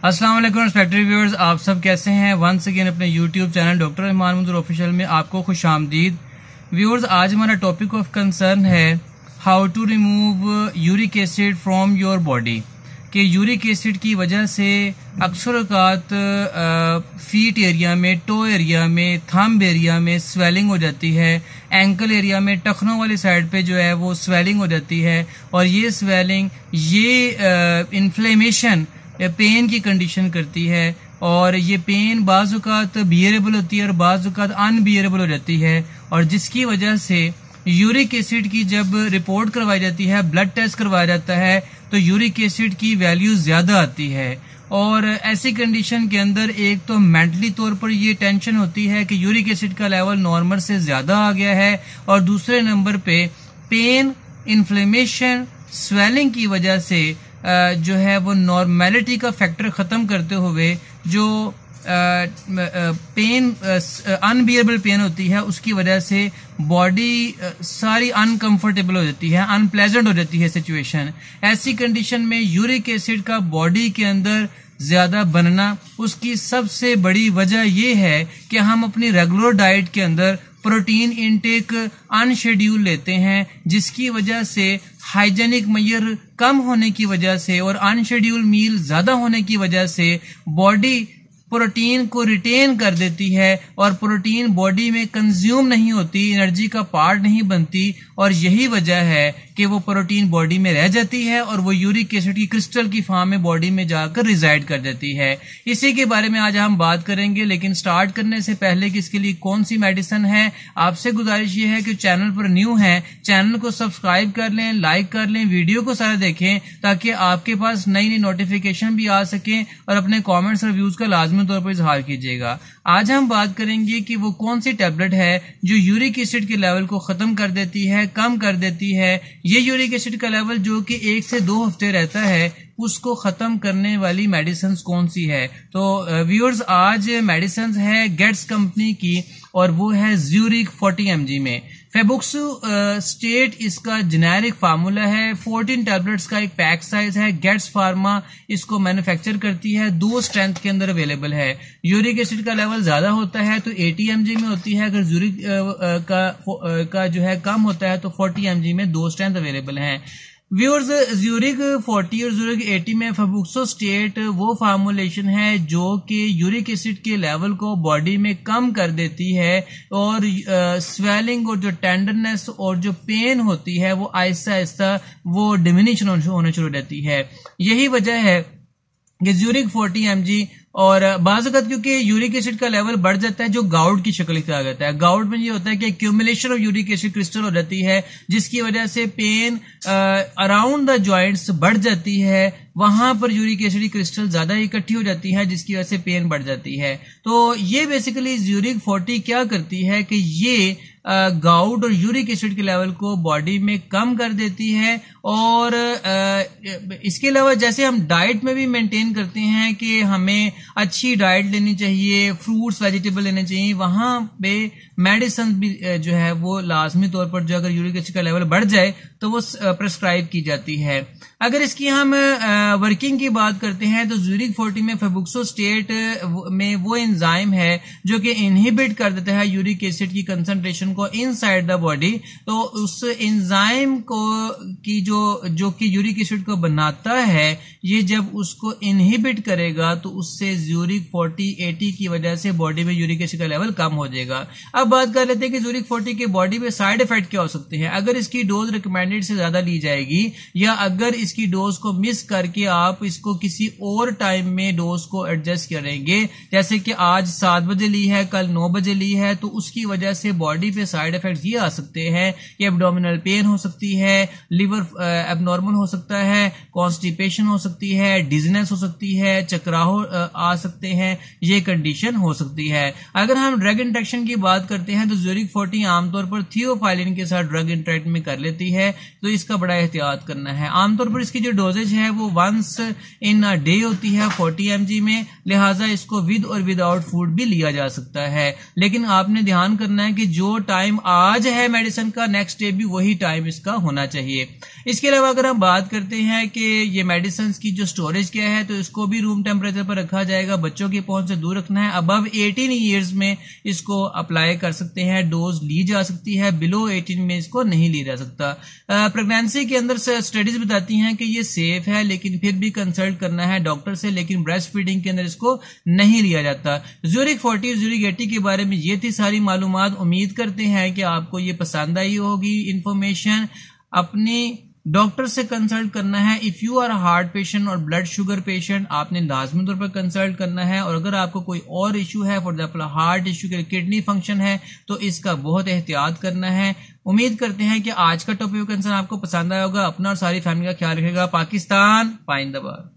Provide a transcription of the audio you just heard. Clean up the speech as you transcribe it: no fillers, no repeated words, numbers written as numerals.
अस्सलाम वालेकुम respected viewers, आप सब कैसे हैं। वंस अगेन अपने YouTube channel doctor Rahman Manzoor official में आपको खुशामदीद। व्यूअर्स, आज हमारा टॉपिक ऑफ कंसर्न है how to remove uric acid from your body. कि यूरिक एसिड की वजह से अक्सर औकात फीट एरिया में, टो एरिया में, थंब एरिया में स्वेलिंग हो जाती है। एंकल एरिया में टखनों वाली साइड पे जो है वो स्वेलिंग हो जाती है, और ये स्वेलिंग इन्फ्लेमेशन पेन की कंडीशन करती है, और ये पेन बाज़ औक़ात बियरेबल होती है और बाज़ औक़ात अनबियरेबल हो जाती है, और जिसकी वजह से यूरिक एसिड की जब रिपोर्ट करवाई जाती है, ब्लड टेस्ट करवाया जाता है, तो यूरिक एसिड की वैल्यू ज्यादा आती है। और ऐसी कंडीशन के अंदर एक तो मेंटली तौर पर ये टेंशन होती है कि यूरिक एसिड का लेवल नॉर्मल से ज्यादा आ गया है, और दूसरे नंबर पे पेन, इन्फ्लेमेशन, स्वेलिंग की वजह से जो है वो नॉर्मेलिटी का फैक्टर खत्म करते हुए जो पेन, अनबियरेबल पेन होती है, उसकी वजह से बॉडी सारी अनकंफर्टेबल हो जाती है, अनप्लेजेंट हो जाती है सिचुएशन। ऐसी कंडीशन में यूरिक एसिड का बॉडी के अंदर ज्यादा बनना, उसकी सबसे बड़ी वजह यह है कि हम अपनी रेगुलर डाइट के अंदर प्रोटीन इनटेक अनशेड्यूल लेते हैं, जिसकी वजह से हाइजेनिक मेजर कम होने की वजह से और अनशेड्यूल मील ज्यादा होने की वजह से बॉडी प्रोटीन को रिटेन कर देती है, और प्रोटीन बॉडी में कंज्यूम नहीं होती, एनर्जी का पार्ट नहीं बनती, और यही वजह है कि वो प्रोटीन बॉडी में रह जाती है और वो यूरिक एसिड की क्रिस्टल की फॉर्म में बॉडी में जाकर रिजाइड कर जाती है। इसी के बारे में आज हम बात करेंगे, लेकिन स्टार्ट करने से पहले कि इसके लिए कौन सी मेडिसिन है, आपसे गुजारिश ये है कि चैनल पर न्यू है, चैनल को सब्सक्राइब कर लें, लाइक कर लें, वीडियो को सारा देखें, ताकि आपके पास नई नई नोटिफिकेशन भी आ सके, और अपने कॉमेंट्स और व्यूज का लाजमी तौर पर इजहार कीजिएगा। आज हम बात करेंगे कि वो कौन सी टैबलेट है जो यूरिक एसिड के लेवल को खत्म कर देती है, कम कर देती है। ये यूरिक एसिड का लेवल जो कि 1 से 2 हफ्ते रहता है, उसको खत्म करने वाली मेडिसिन कौन सी है। तो व्यूअर्स, आज मेडिसिन है गेट्स कंपनी की, और वो है यूरिक 40 mg में। फेबुक्सु स्टेट इसका जेनेरिक फार्मूला है, 14 टैबलेट्स का एक पैक साइज है। गेट्स फार्मा इसको मैन्युफैक्चर करती है, 2 स्ट्रेंथ के अंदर अवेलेबल है। यूरिक एसिड का लेवल ज्यादा होता है तो 80 mg में होती है, अगर यूरिक का जो है कम होता है तो 40 mg में 2 स्ट्रेंथ अवेलेबल हैं। व्यूअर्स, यूरिक 40 और यूरिक 80 में फेबुक्सो स्टेट वो फार्मूलेशन है जो कि यूरिक एसिड के लेवल को बॉडी में कम कर देती है, और स्वेलिंग और जो टेंडरनेस और जो पेन होती है वो आहिस्ता आहिस्ता वो डिमिनिश होने शुरू हो जाती है। यही वजह है कि यूरिक 40 mg, और बाज़ वक़्त क्योंकि यूरिक एसिड का लेवल बढ़ जाता है जो गाउट की शक्ल इख्तियार करता है। गाउट में ये होता है कि accumulation of uric acid crystal हो जाती है, जिसकी वजह से पेन अराउंड द जॉइंट्स बढ़ जाती है, वहां पर यूरिक एसिड की क्रिस्टल ज्यादा इकट्ठी हो जाती है, जिसकी वजह से पेन बढ़ जाती है। तो ये बेसिकली यूरिक 40 क्या करती है कि ये गाउट और यूरिक एसिड के लेवल को बॉडी में कम कर देती है, और इसके अलावा जैसे हम डाइट में भी मेंटेन करते हैं कि हमें अच्छी डाइट लेनी चाहिए, फ्रूट्स वेजिटेबल लेने चाहिए, वहां पे मेडिसिन भी जो है वो लाजमी तौर पर जो अगर यूरिक एसिड का लेवल बढ़ जाए तो वो प्रेस्क्राइब की जाती है। अगर इसकी हम वर्किंग की बात करते हैं तो यूरिक 40 में फेबुक्सो स्टेट में वो एंजाइम है जो कि इनहिबिट कर देता है यूरिक एसिड की कंसंट्रेशन को इनसाइड द बॉडी। तो उस एंजाइम को की जो कि यूरिक एसिड को बनाता है, ये जब उसको इनहिबिट करेगा तो उससे यूरिक 40-80 की वजह से बॉडी में यूरिक एसिड का लेवल कम हो जाएगा। अब बात कर लेते हैं कि यूरिक 40 के बॉडी में साइड इफेक्ट क्या हो सकते हैं अगर इसकी डोज रिकमेंडेड से ज्यादा ली जाएगी, या अगर इसकी डोज को मिस करके आप इसको किसी और टाइम में डोज को एडजस्ट करेंगे, जैसे कि आज 7 बजे ली है, कल 9 बजे ली है, तो उसकी वजह से बॉडी पे साइड इफेक्ट ये आ सकते हैं कि एब्डोमिनल पेन हो सकती है, लिवर एबनॉर्मल हो सकता है, कॉन्स्टिपेशन हो सकती है, डिजीनेस हो सकती है, चक्राहो आ सकते हैं, ये कंडीशन हो सकती है। अगर हम ड्रग इंटरेक्शन की बात करते हैं तो यूरिक 40 आमतौर पर थियोफाइलिन के साथ ड्रग इंटरेक्ट में कर लेती है, तो इसका बड़ा एहतियात करना है। आमतौर पर इसकी जो डोजेज है वो वंस इन अ डे होती है 40 mg में, लिहाजा इसको विद और विदाउट फूड भी लिया जा सकता है। लेकिन आपने ध्यान करना है कि जो टाइम आज है मेडिसिन का, नेक्स्ट डे भी वही टाइम इसका होना चाहिए। इसके अलावा अगर हम बात करते हैं कि ये मेडिसिन की जो स्टोरेज क्या है, तो इसको भी रूम टेम्परेचर पर रखा जाएगा, बच्चों की पहुंच से दूर रखना है। अबव 18 ईयर्स में इसको अप्लाई कर सकते हैं, डोज ली जा सकती है, बिलो 18 में इसको नहीं लिया जा सकता। प्रेगनेंसी के अंदर से स्टडीज बताती हैं कि ये सेफ है, लेकिन फिर भी कंसल्ट करना है डॉक्टर से, लेकिन ब्रेस्ट फीडिंग के अंदर इसको नहीं लिया जाता। यूरिक 40 यूरिक 80 के बारे में ये थी सारी मालूमात। उम्मीद करते हैं कि आपको ये पसंद आई होगी इंफॉर्मेशन। अपनी डॉक्टर से कंसल्ट करना है। If you are heart patient और ब्लड शुगर पेशेंट, आपने लाजमी तौर पर कंसल्ट करना है। और अगर आपको कोई और इशू है, for example heart issue, kidney function है, तो इसका बहुत एहतियात करना है। उम्मीद करते हैं कि आज का टॉपिक कंसर्न आपको पसंद आया होगा। अपना और सारी फैमिली का ख्याल रखेगा। पाकिस्तान पाइंदाबाद।